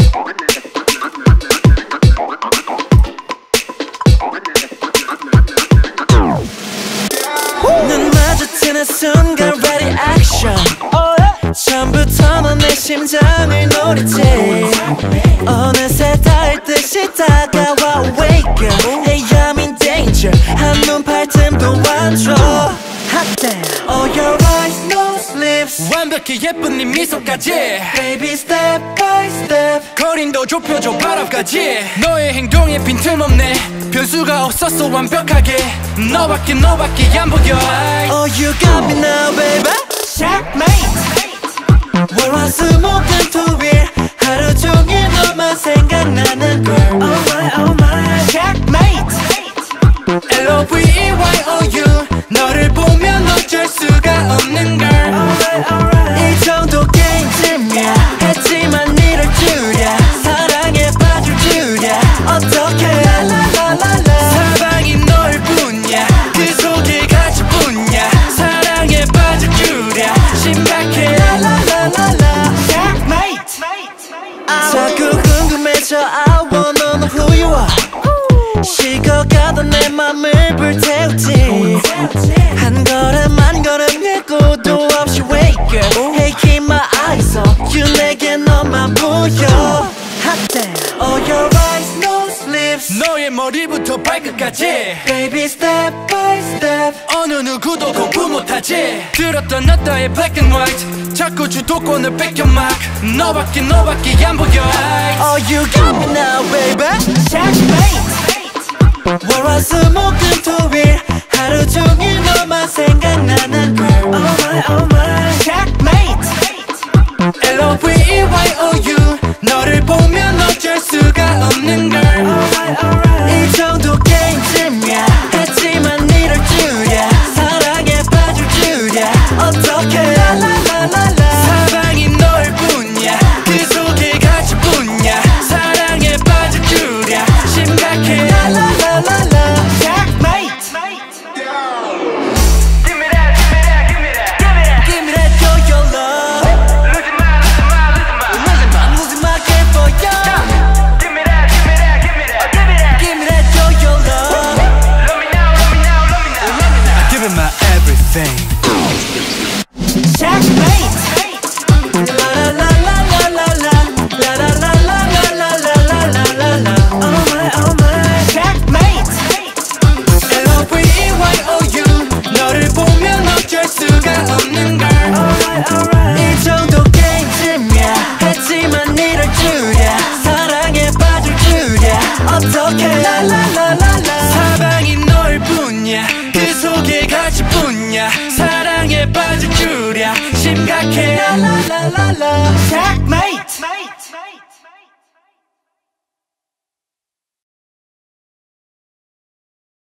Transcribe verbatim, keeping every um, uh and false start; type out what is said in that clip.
눈 마주치는 순간 ready action. 처음부터 넌 내 심장을 노리지. 어느새 닿을 듯이 다가와 wake up. Hey I'm in danger. 한눈 팔 틈도 안 줘. Hot damn. All your eyes, nose, lips. 완벽히 예쁜 네 미소까지. Baby step by step. 거린도 좁혀줘 바람까지. 너의 행동에 빈틈없네. 변수가 없었어 완벽하게. 너밖에 너밖에 안 보여. Oh you got me now baby. Checkmate. 월화수목금토일 하루 종일 너만 생각나는 girl. Oh my oh my. Checkmate. L O V E Y O U. 너를 보면 어쩔 수가 없는 girl. Alright alright. 이 정도 게임쯤이야. 했지만 이럴 줄이야. 사랑에 빠질 줄이야. 어떻게 라라라라라. 사랑이 널 뿐이야. 그 속에 같이 뿐이야. 사랑에 빠질 줄이야. 심각해 라라라라라. Checkmate. 자꾸 궁금해져 I wanna know who you are. 식어가던 내 맘을 불태우지. 한 걸음 한 걸음 예고도 없이 wake up. Hey keep my eyes on you. 내게 너만 보여. Hot damn. All your eyes, nose, lips. 너의 머리부터 발끝까지. Baby step by step. 어느 누구도 거부 못하지. 들었던 너 따의 black and white. 자꾸 주도권을 뺏겨 막. 너밖에 너밖에 안 보여. Oh you got me now baby. Checkmate. 월화수목금토일 하루 종일 너만 생각나는 girl. Oh my oh my. Checkmate. L O V E Y O U. 너를 보면 어쩔 수가 없는 girl. Alright alright. 이 정도 게임쯤이야. 했지만 이럴 줄이야. 사랑에 빠질 줄이야. 어떻게 라라라라라. 사랑이 널 뿐이야. 그 속에 같이 뿐이야. 사랑에 빠질 줄이야. 심각해 라라라라라. Checkmate. Give me that, give me that, give me that, give me that. Give me that yo your love. Losing my, losing my, losing my. I'm losing my game for you. Give me that, give me that, give me that, give me that. Give me that yo your love. Love me now, love me now, love me now, love me now. I give it my everything. Checkmate. La la la la la la la la la la la la la la la la. Oh my oh my. Checkmate. L O V E Y O U. 너를 보면 어쩔 수가 없는 girl. Alright alright. 이 정도 게임쯤이야. 했지만 이럴 줄이야. 사랑에 빠질 줄이야. 어떻게 라라라라라. 사랑이 널 뿐이야. 그 속에 같이 뿐이야. 사랑에 빠질 줄이야. 심각해 라라라라라. Checkmate.